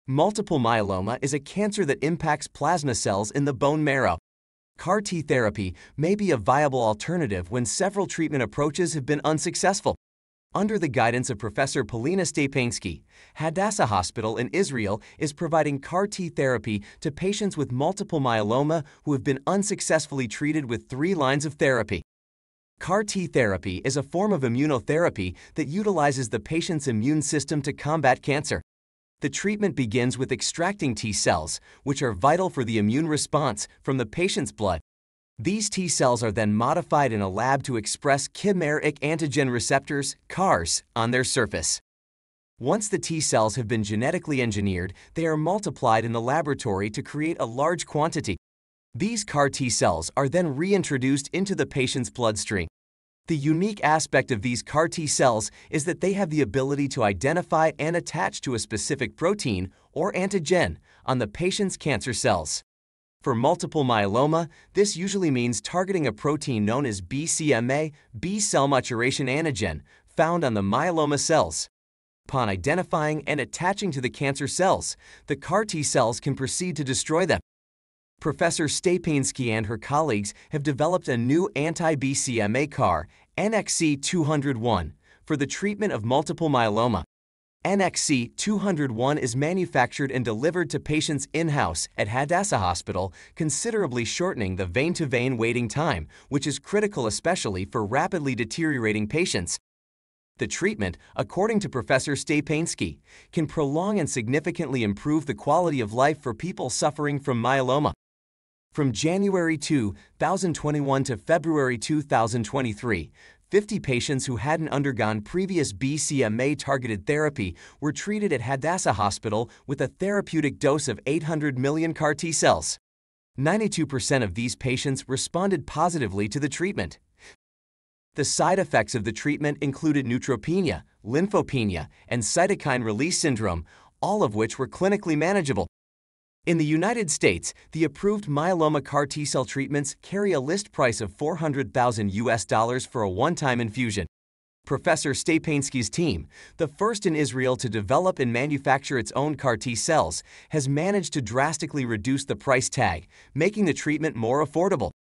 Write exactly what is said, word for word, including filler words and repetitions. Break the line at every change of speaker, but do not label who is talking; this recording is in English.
Multiple myeloma is a cancer that impacts plasma cells in the bone marrow. C A R T therapy may be a viable alternative when several treatment approaches have been unsuccessful. Under the guidance of Professor Polina Stepensky, Hadassah Hospital in Israel is providing C A R T therapy to patients with multiple myeloma who have been unsuccessfully treated with three lines of therapy. C A R T therapy is a form of immunotherapy that utilizes the patient's immune system to combat cancer. The treatment begins with extracting T cells, which are vital for the immune response, from the patient's blood. These T cells are then modified in a lab to express chimeric antigen receptors, C A Rs, on their surface. Once the T cells have been genetically engineered, they are multiplied in the laboratory to create a large quantity. These C A R T cells are then reintroduced into the patient's bloodstream. The unique aspect of these C A R T cells is that they have the ability to identify and attach to a specific protein or antigen on the patient's cancer cells. For multiple myeloma, this usually means targeting a protein known as B C M A, B-cell maturation antigen, found on the myeloma cells. Upon identifying and attaching to the cancer cells, the C A R T cells can proceed to destroy them. Professor Stepensky and her colleagues have developed a new anti-B C M A C A R, N X C two oh one, for the treatment of multiple myeloma. N X C two oh one is manufactured and delivered to patients in-house at Hadassah Hospital, considerably shortening the vein-to-vein waiting time, which is critical especially for rapidly deteriorating patients. The treatment, according to Professor Stepensky, can prolong and significantly improve the quality of life for people suffering from myeloma. From January two thousand twenty-one to February two thousand twenty-three, fifty patients who hadn't undergone previous B C M A-targeted therapy were treated at Hadassah Hospital with a therapeutic dose of eight hundred million C A R T cells. ninety-two percent of these patients responded positively to the treatment. The side effects of the treatment included neutropenia, lymphopenia, and cytokine release syndrome, all of which were clinically manageable. In the United States, the approved myeloma C A R T-cell treatments carry a list price of four hundred thousand U S dollars for a one-time infusion. Professor Stepensky's team, the first in Israel to develop and manufacture its own C A R T cells, has managed to drastically reduce the price tag, making the treatment more affordable.